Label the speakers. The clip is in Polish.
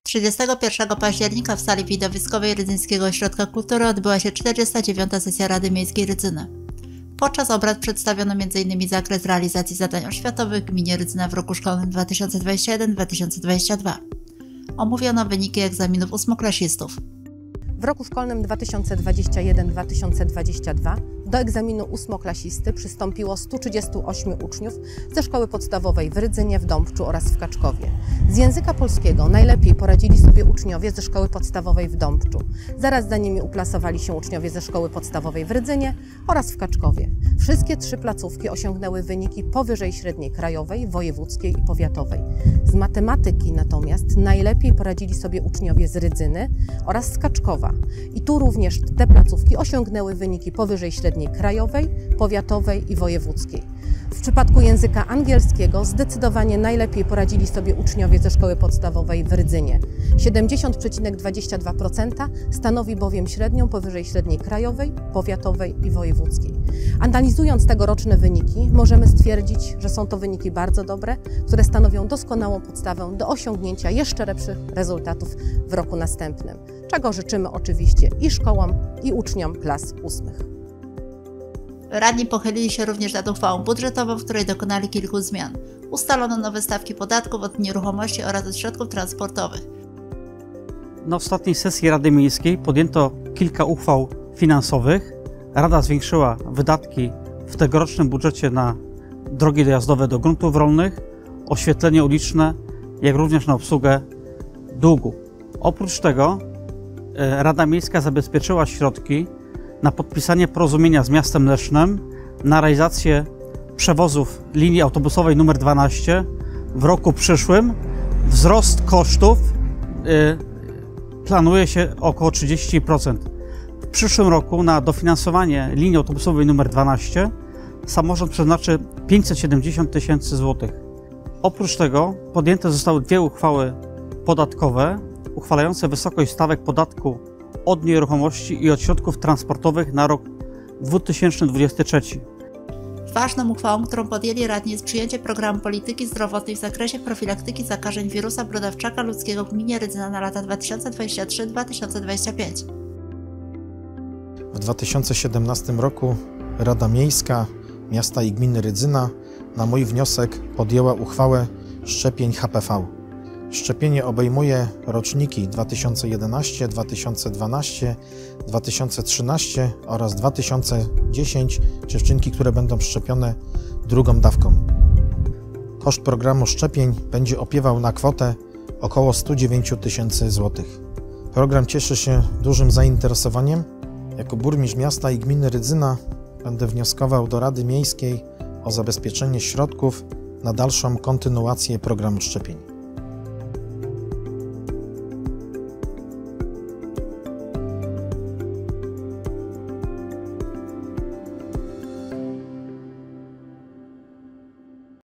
Speaker 1: 31 października w sali widowiskowej Rydzyńskiego Ośrodka Kultury odbyła się 49. sesja Rady Miejskiej Rydzyna. Podczas obrad przedstawiono m.in. zakres realizacji zadań oświatowych w gminie Rydzyna w roku szkolnym 2021-2022. Omówiono wyniki egzaminów ósmoklasistów.
Speaker 2: W roku szkolnym 2021-2022 do egzaminu ósmoklasisty przystąpiło 138 uczniów ze szkoły podstawowej w Rydzynie, w Dąbczu oraz w Kaczkowie. Z języka polskiego najlepiej poradzili sobie uczniowie ze szkoły podstawowej w Dąbczu. Zaraz za nimi uplasowali się uczniowie ze szkoły podstawowej w Rydzynie oraz w Kaczkowie. Wszystkie trzy placówki osiągnęły wyniki powyżej średniej krajowej, wojewódzkiej i powiatowej. Z matematyki natomiast najlepiej poradzili sobie uczniowie z Rydzyny oraz z Kaczkowa. I tu również te placówki osiągnęły wyniki powyżej średniej krajowej, powiatowej i wojewódzkiej. W przypadku języka angielskiego zdecydowanie najlepiej poradzili sobie uczniowie ze szkoły podstawowej w Rydzynie. 70,22% stanowi bowiem średnią powyżej średniej krajowej, powiatowej i wojewódzkiej. Analizując tegoroczne wyniki, możemy stwierdzić, że są to wyniki bardzo dobre, które stanowią doskonałą podstawę do osiągnięcia jeszcze lepszych rezultatów w roku następnym, czego życzymy oczywiście i szkołom, i uczniom klas 8.
Speaker 1: Radni pochylili się również nad uchwałą budżetową, w której dokonali kilku zmian. Ustalono nowe stawki podatków od nieruchomości oraz od środków transportowych.
Speaker 3: Na ostatniej sesji Rady Miejskiej podjęto kilka uchwał finansowych. Rada zwiększyła wydatki w tegorocznym budżecie na drogi dojazdowe do gruntów rolnych, oświetlenie uliczne, jak również na obsługę długu. Oprócz tego Rada Miejska zabezpieczyła środki na podpisanie porozumienia z miastem Lesznem na realizację przewozów linii autobusowej nr 12 w roku przyszłym. Wzrost kosztów planuje się około 30%. W przyszłym roku na dofinansowanie linii autobusowej nr 12 samorząd przeznaczy 570 000 złotych. Oprócz tego podjęte zostały dwie uchwały podatkowe uchwalające wysokość stawek podatku od nieruchomości i od środków transportowych na rok 2023.
Speaker 1: Ważną uchwałą, którą podjęli radni, jest przyjęcie programu polityki zdrowotnej w zakresie profilaktyki zakażeń wirusa brodawczaka ludzkiego w gminie Rydzyna na lata 2023-2025.
Speaker 4: W 2017 roku Rada Miejska Miasta i Gminy Rydzyna na mój wniosek podjęła uchwałę szczepień HPV. Szczepienie obejmuje roczniki 2011, 2012, 2013 oraz 2010 dziewczynki, które będą szczepione drugą dawką. Koszt programu szczepień będzie opiewał na kwotę około 109 000 złotych. Program cieszy się dużym zainteresowaniem. Jako burmistrz miasta i gminy Rydzyna będę wnioskował do Rady Miejskiej o zabezpieczenie środków na dalszą kontynuację programu szczepień.